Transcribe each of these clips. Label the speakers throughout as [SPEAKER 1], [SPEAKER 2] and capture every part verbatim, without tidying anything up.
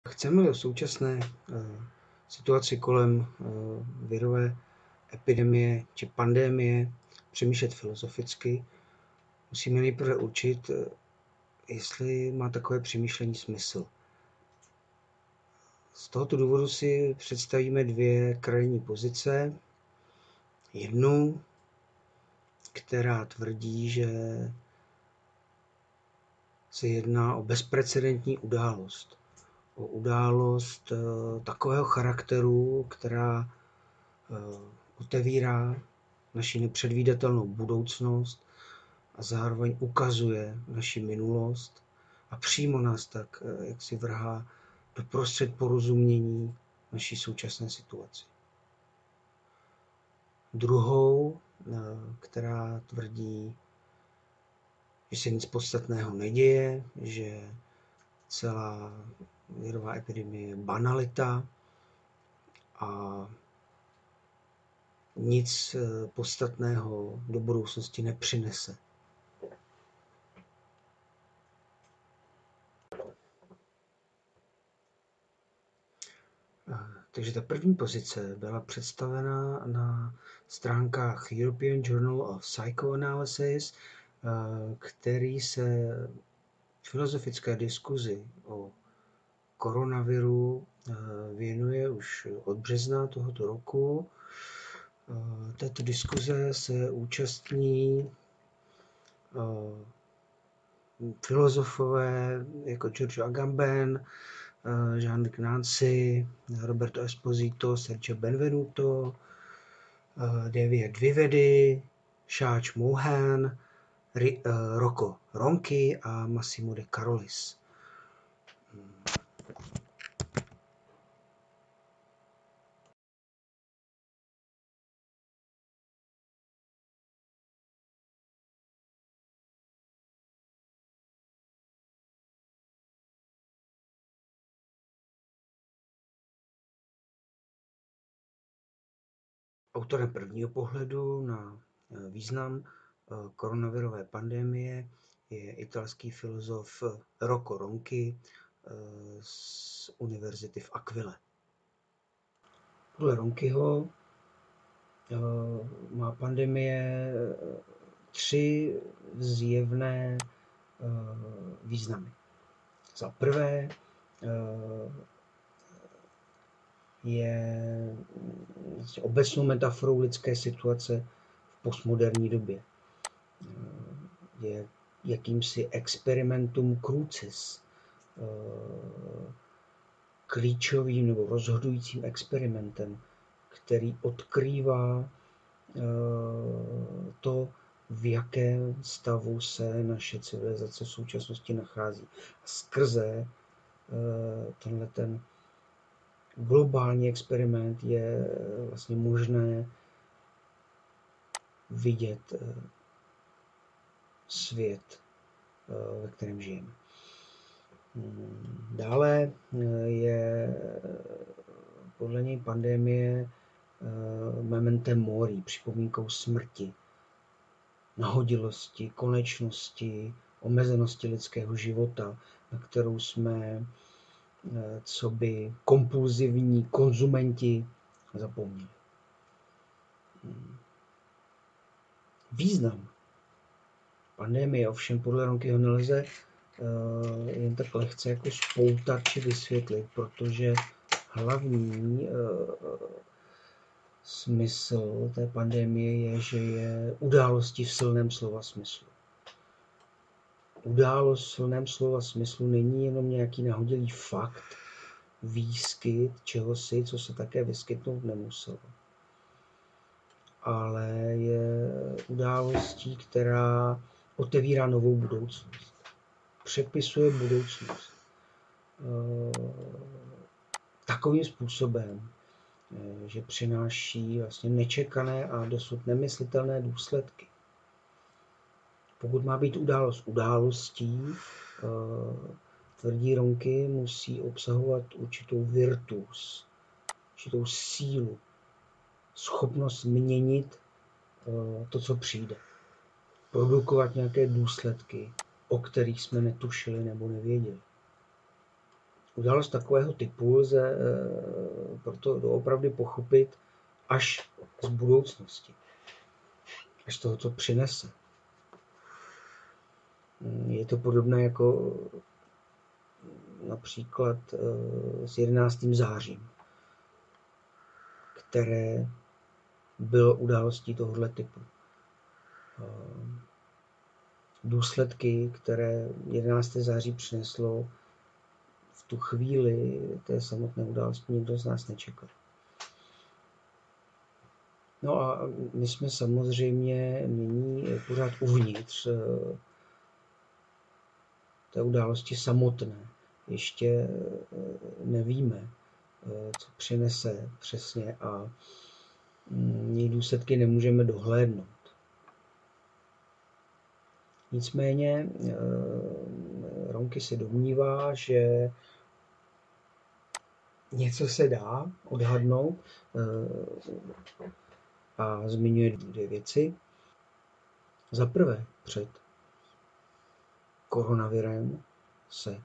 [SPEAKER 1] Chceme o současné situaci kolem virové epidemie či pandemie přemýšlet filozoficky, musíme nejprve určit, jestli má takové přemýšlení smysl. Z tohoto důvodu si představíme dvě krajní pozice. Jednu, která tvrdí, že se jedná o bezprecedentní událost. O událost takového charakteru, která otevírá naši nepředvídatelnou budoucnost a zároveň ukazuje naši minulost a přímo nás tak jak si vrhá do prostřed porozumění naší současné situaci. Druhou, která tvrdí, že se nic podstatného neděje, že celá virová epidemie je banalita a nic podstatného do budoucnosti nepřinese. Takže ta první pozice byla představena na stránkách European Journal of Psychoanalysis, který se filozofické diskuzi o koronaviru věnuje už od března tohoto roku. Této diskuze se účastní filozofové jako Giorgio Agamben, Jean-Luc Nancy, Roberto Esposito, Sergio Benvenuto, Davide Dwivedi, Shach Mohan, Rocco Ronchi a Massimo De Carolis. Autorem prvního pohledu na význam koronavirové pandemie je italský filozof Rocco Ronchi z univerzity v Aquile. Podle Ronchiho má pandemie tři zjevné významy. Za prvé je obecnou metaforou lidské situace v postmoderní době. Je jakýmsi experimentum crucis, klíčovým nebo rozhodujícím experimentem, který odkrývá to, v jakém stavu se naše civilizace v současnosti nachází. A skrze tenhle ten globální experiment je vlastně možné vidět svět, ve kterém žijeme. Dále je podle něj pandemie mementem mori, připomínkou smrti, nahodilosti, konečnosti, omezenosti lidského života, na kterou jsme coby kompulzivní konzumenti zapomněli. Význam pandemie ovšem podle Ronchiho nelze uh, jen tak lehce jako spoutat či vysvětlit, protože hlavní uh, smysl té pandemie je, že je událostí v silném slova smyslu. Událost v silném slova smyslu není jenom nějaký nahodilý fakt, výskyt čehosi, co se také vyskytnout nemuselo. Ale je událostí, která otevírá novou budoucnost. Přepisuje budoucnost. Takovým způsobem, že přináší vlastně nečekané a dosud nemyslitelné důsledky. Pokud má být událost událostí, tvrdí Ronchi, musí obsahovat určitou virtus, určitou sílu, schopnost měnit to, co přijde. Produkovat nějaké důsledky, o kterých jsme netušili nebo nevěděli. událost takového typu lze proto doopravdy pochopit až z budoucnosti, až toho, co přinese. Je to podobné jako například s jedenáctým zářím, které bylo událostí tohoto typu. Důsledky, které jedenácté září přineslo, v tu chvíli té samotné události nikdo z nás nečekal. No a my jsme samozřejmě nyní pořád uvnitř té události samotné. Ještě nevíme, co přinese přesně a její důsledky nemůžeme dohlédnout. Nicméně Ronky se domnívá, že něco se dá odhadnout a zmiňuje dvě věci. Za prvé, před koronavirem se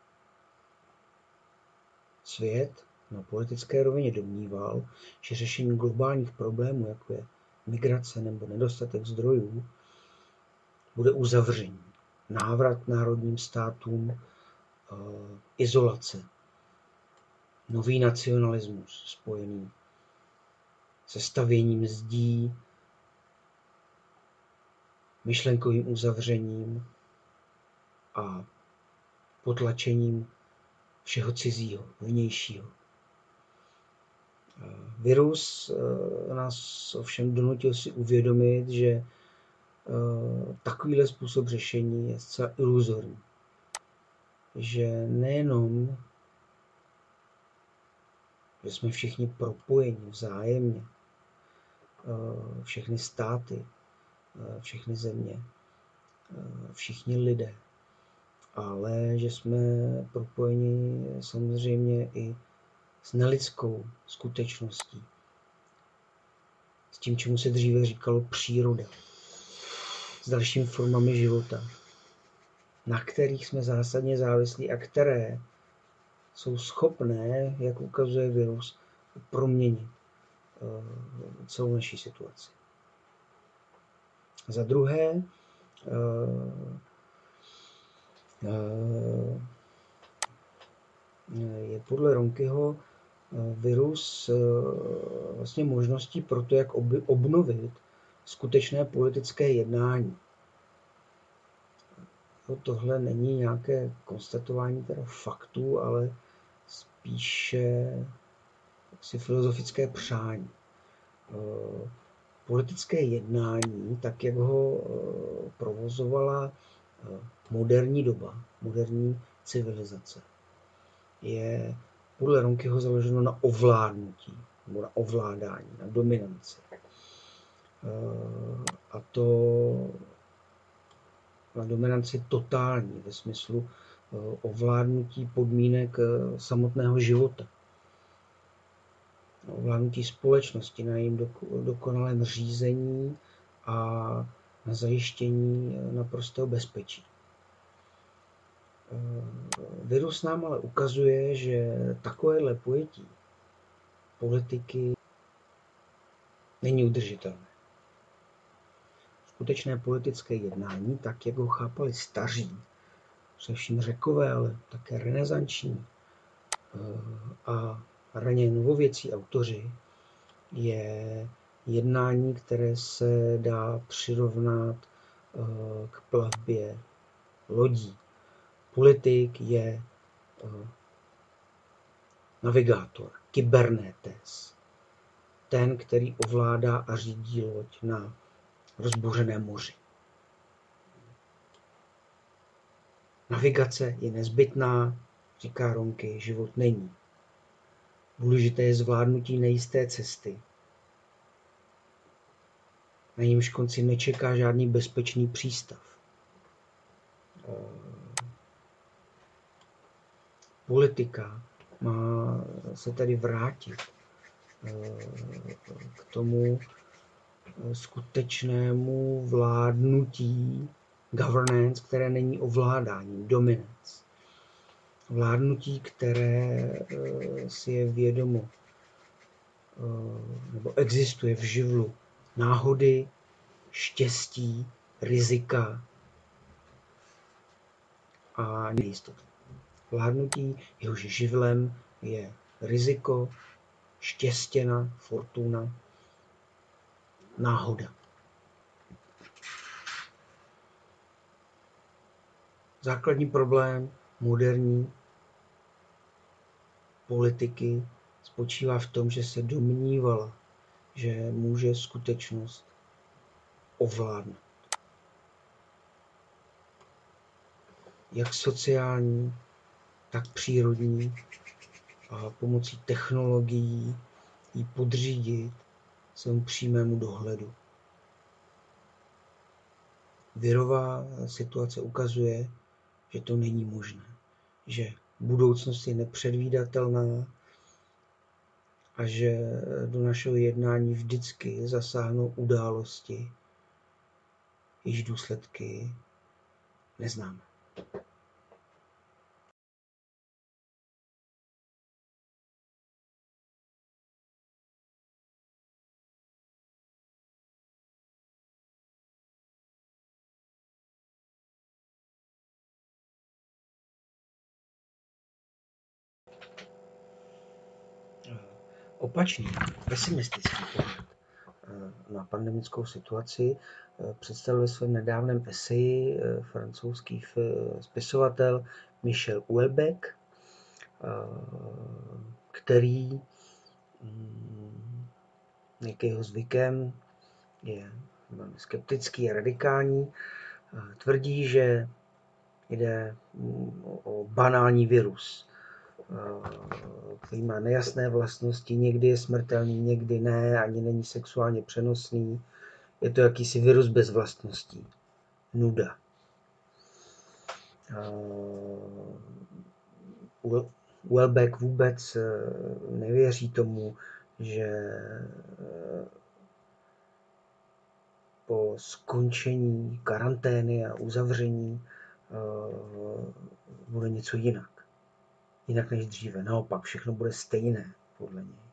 [SPEAKER 1] svět na politické rovině domníval, že řešení globálních problémů, jako je migrace nebo nedostatek zdrojů, bude uzavření, návrat národním státům, izolace, nový nacionalismus spojený se stavěním zdí, myšlenkovým uzavřením a potlačením všeho cizího, vnějšího. Virus nás ovšem donutil si uvědomit, že takovýhle způsob řešení je zcela iluzorní. Že nejenom, že jsme všichni propojeni vzájemně, všechny státy, všechny země, všichni lidé, ale že jsme propojeni samozřejmě i s nelidskou skutečností, s tím, čemu se dříve říkalo příroda, s dalšími formami života, na kterých jsme zásadně závislí a které jsou schopné, jak ukazuje virus, proměnit celou naší situaci. Za druhé, je podle Ronkyho virus vlastně možností pro to, jak obnovit skutečné politické jednání. Tohle není nějaké konstatování teda faktů, ale spíše si filozofické přání. Politické jednání, tak jak ho provozovala moderní doba, moderní civilizace, je podle Ronkyho založeno na ovládnutí, nebo na ovládání, na dominanci. A to na dominanci totální, ve smyslu ovládnutí podmínek samotného života. Ovládnutí společnosti, na jejím dokonalém řízení a na zajištění naprostého bezpečí. Virus nám ale ukazuje, že takovéhle pojetí politiky není udržitelné. Skutečné politické jednání, tak jak ho chápali staří, především Řekové, ale také renesanční a raně novověcí autoři, je jednání, které se dá přirovnat k plavbě lodí. Politik je navigátor, kybernétes, ten, který ovládá a řídí loď na rozbouřeném moři. Navigace je nezbytná, říká Ronky, život není. Důležité je zvládnutí nejisté cesty. Na jejímž konci nečeká žádný bezpečný přístav. Politika má se tedy vrátit k tomu skutečnému vládnutí, governance, které není ovládáním, dominance. Vládnutí, které si je vědomo nebo existuje v živlu náhody, štěstí, rizika a nejistoty. Vládnutí, jehož živlem je riziko, štěstěna, fortuna, náhoda. Základní problém moderní politiky spočívá v tom, že se domnívala, že může skutečnost ovládnout. Jak sociální, tak přírodní a pomocí technologií ji podřídit svému přímému dohledu. Virová situace ukazuje, že to není možné, že budoucnost je nepředvídatelná a že do našeho jednání vždycky zasáhnou události, jejichž důsledky neznáme. Opačný, pesimistický pohled na pandemickou situaci představil ve svém nedávném eseji francouzský spisovatel Michel Houellebecq, který, jak jeho zvykem, je velmi skeptický a radikální, tvrdí, že jde o banální virus, který má nejasné vlastnosti, někdy je smrtelný, někdy ne, ani není sexuálně přenosný. Je to jakýsi virus bez vlastností. Nuda. Houellebecq vůbec nevěří tomu, že po skončení karantény a uzavření bude něco jinak. Jinak než dříve. Naopak, všechno bude stejné, podle něj.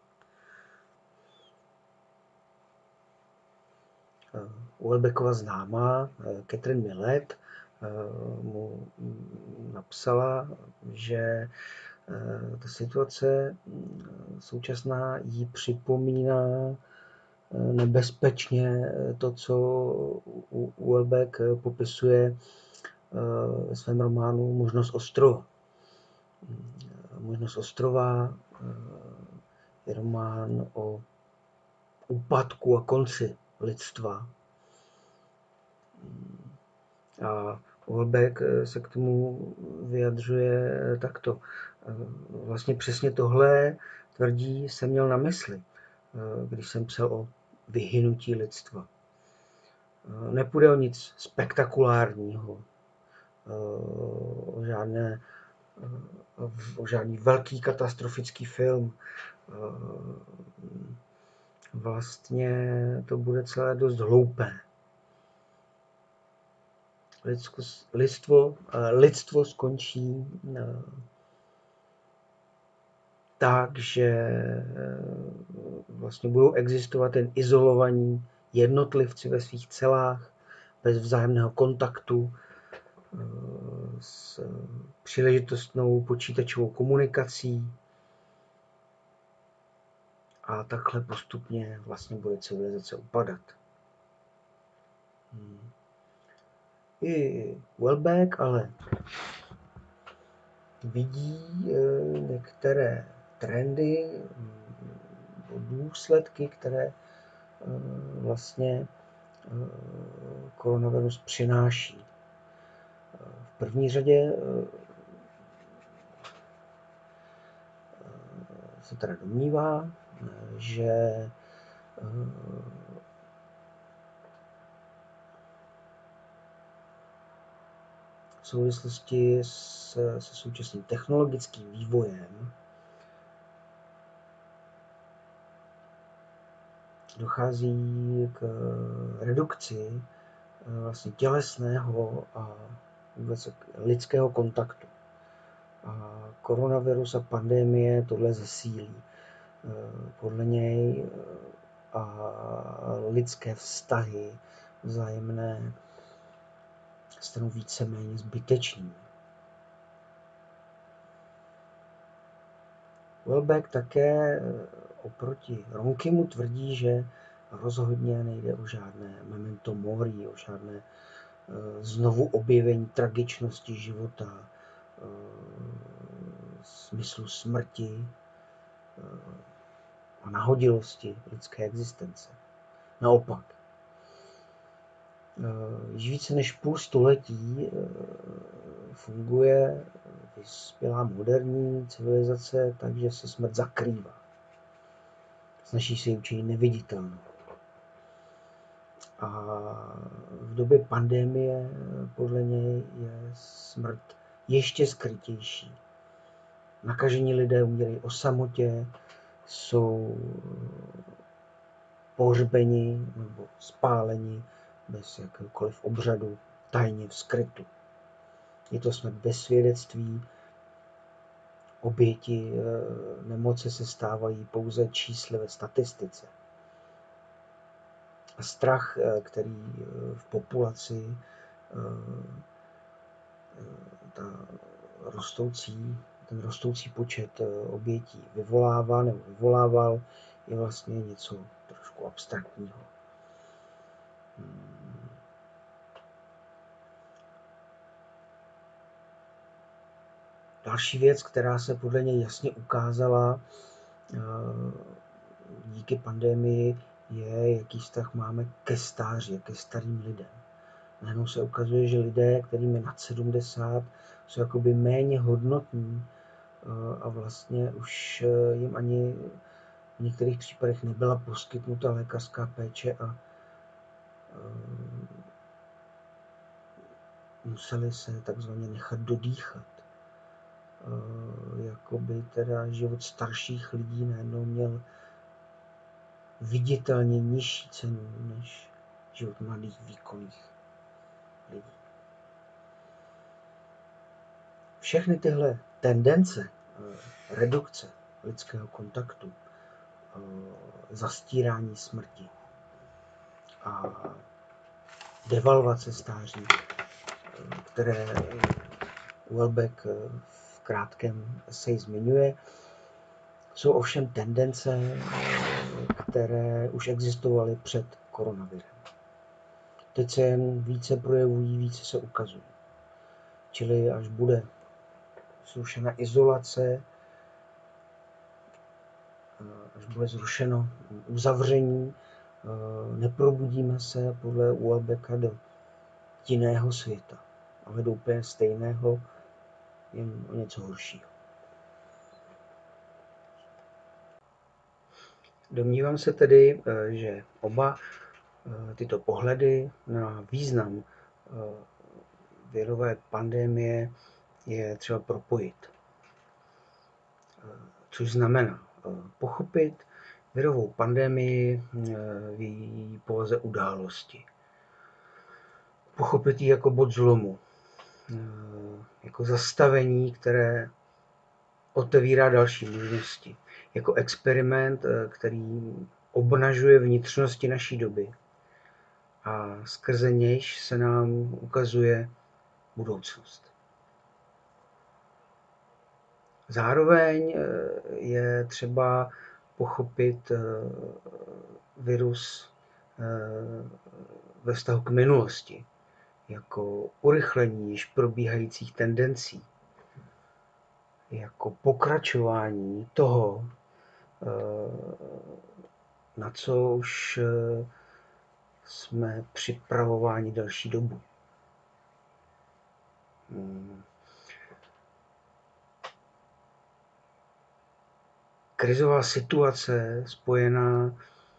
[SPEAKER 1] Houellebecqova známá Catherine Millet mu napsala, že ta situace současná jí připomíná nebezpečně to, co Houellebecq popisuje ve svém románu Možnost ostrova. Možnost ostrova je román o úpadku a konci lidstva. A Houellebecq se k tomu vyjadřuje takto. Vlastně přesně tohle tvrdí jsem měl na mysli, když jsem psal o vyhynutí lidstva. Nepůjde o nic spektakulárního, o, žádné, o žádný velký katastrofický film. Vlastně to bude celé dost hloupé. Lidsko, lidstvo, lidstvo skončí tak, že vlastně budou existovat jen izolovaní jednotlivci ve svých celách, bez vzájemného kontaktu, s příležitostnou počítačovou komunikací. A takhle postupně vlastně bude civilizace upadat. Hmm. I Houellebecq ale vidí některé trendy, důsledky, které vlastně koronavirus přináší. V první řadě se teda domnívá, že v souvislosti se, se současným technologickým vývojem dochází k redukci vlastně tělesného a vůbec lidského kontaktu. A koronavirus a pandemie tohle zesílí. Podle něj a lidské vztahy vzájemné stanou víceméně zbytečný. Welbeck také oproti Ronkimu tvrdí, že rozhodně nejde o žádné memento mori, o žádné znovu objevení tragičnosti života, smyslu smrti a nahodilosti lidské existence. Naopak, již více než půl století funguje vyspělá moderní civilizace, takže se smrt zakrývá. Snaží se ji učinit neviditelnou. A v době pandemie podle něj je smrt ještě skrytější. Nakažení lidé umírají o samotě, jsou pohřbeni nebo spáleni bez jakéhokoliv obřadu, tajně v skrytu. Je to smrt bez svědectví, oběti nemoci se stávají pouze čísly ve statistice. A strach, který v populaci ta rostoucí, ten rostoucí počet obětí vyvolává nebo vyvolával, je vlastně něco trošku abstraktního. Další věc, která se podle něj jasně ukázala díky pandemii, je, jaký vztah máme ke stáří, ke starým lidem. Najednou se ukazuje, že lidé, kterým je nad sedmdesát, jsou jakoby méně hodnotní a vlastně už jim ani v některých případech nebyla poskytnuta lékařská péče a museli se takzvaně nechat dodýchat. Jakoby teda život starších lidí najednou měl viditelně nižší cenu než život mladých, výkonných lidí. Všechny tyhle tendence redukce lidského kontaktu, zastírání smrti a devalvace stáří, které Welbeck v krátkém eseji zmiňuje, jsou ovšem tendence, které už existovaly před koronavirem. Teď se jen více projevují, více se ukazují. Čili až bude zrušena izolace, až bude zrušeno uzavření, neprobudíme se podle Welbecka do jiného světa, ale do úplně stejného, jen o něco horšího. Domnívám se tedy, že oba tyto pohledy na význam virové pandemie je třeba propojit. Což znamená pochopit virovou pandemii v její povaze události. Pochopit ji jako bod zlomu, jako zastavení, které otevírá další možnosti, jako experiment, který obnažuje vnitřnosti naší doby a skrze nějž se nám ukazuje budoucnost. Zároveň je třeba pochopit virus ve vztahu k minulosti, jako urychlení již probíhajících tendencí, jako pokračování toho, na co už jsme připravováni další dobu. Krizová situace spojená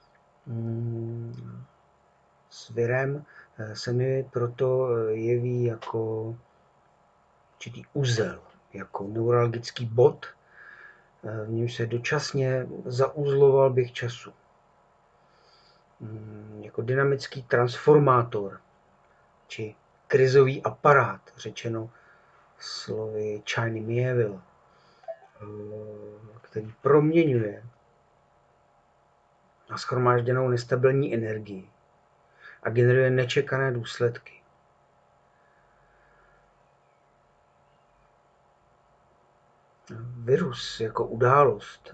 [SPEAKER 1] s virem se mi proto jeví jako určitý uzel, jako neuralgický bod, v němž se dočasně zauzloval běh času. Jako dynamický transformátor či krizový aparát, řečeno slovy Čajny Mieville, který proměňuje na shromážděnou nestabilní energii a generuje nečekané důsledky. Virus jako událost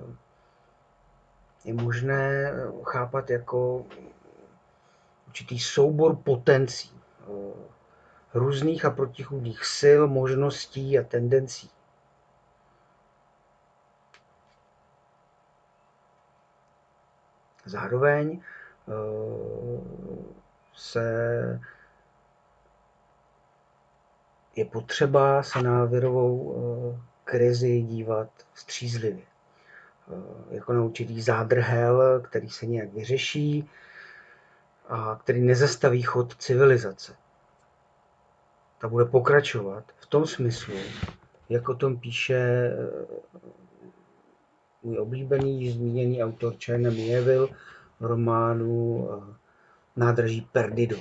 [SPEAKER 1] je možné chápat jako určitý soubor potencí, různých a protichůdných sil, možností a tendencí. Zároveň se je potřeba se na virovou krizi dívat střízlivě. Jako na určitý zádrhel, který se nějak vyřeší a který nezastaví chod civilizace. Ta bude pokračovat v tom smyslu, jak o tom píše můj oblíbený, zmíněný autor Čajna Mieville v románu Nádraží Perdido,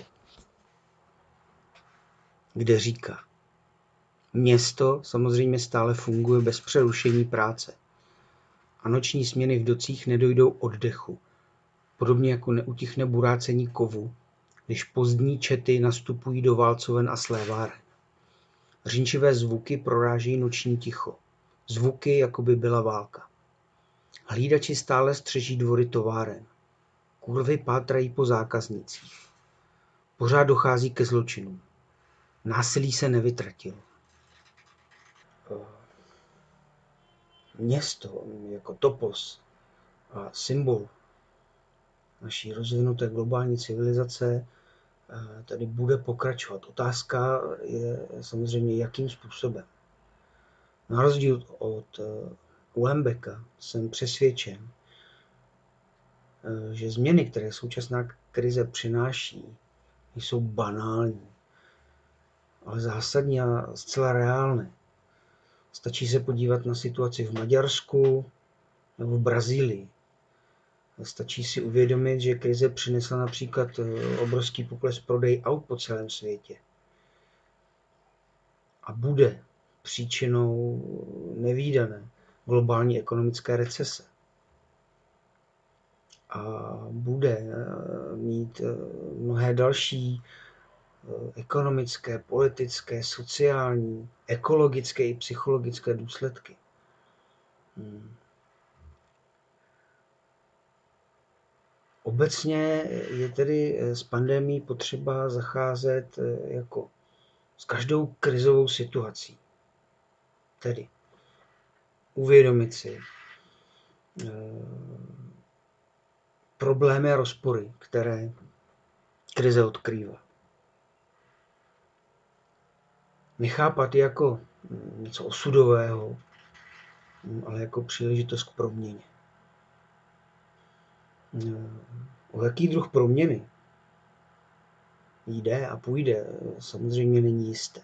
[SPEAKER 1] kde říká: město samozřejmě stále funguje bez přerušení práce a noční směny v docích nedojdou oddechu, podobně jako neutichne burácení kovu, když pozdní čety nastupují do válcoven a sléváren. Řinčivé zvuky prorážejí noční ticho, zvuky, jako by byla válka. Hlídači stále střeží dvory továren. Kurvy pátrají po zákaznicích. Pořád dochází ke zločinům. Násilí se nevytratilo. Město jako topos a symbol naší rozvinuté globální civilizace tady bude pokračovat. Otázka je samozřejmě, jakým způsobem. Na rozdíl od Houellebecqa jsem přesvědčen, že změny, které současná krize přináší, jsou banální, ale zásadní a zcela reálné. Stačí se podívat na situaci v Maďarsku nebo v Brazílii. Stačí si uvědomit, že krize přinesla například obrovský pokles prodej aut po celém světě. A bude příčinou nevídané globální ekonomické recese. A bude mít mnohé další ekonomické, politické, sociální, ekologické i psychologické důsledky. Hmm. Obecně je tedy s pandemií potřeba zacházet jako s každou krizovou situací. Tedy uvědomit si problémy a rozpory, které krize odkrývá. Nechápat jako něco osudového, ale jako příležitost k proměně. O jaký druh proměny jde a půjde, samozřejmě není jisté.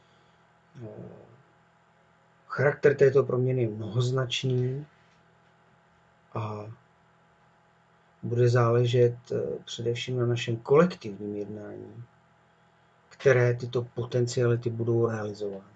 [SPEAKER 1] Charakter této proměny je mnohoznačný a bude záležet především na našem kolektivním jednání, které tyto potenciality budou realizovány.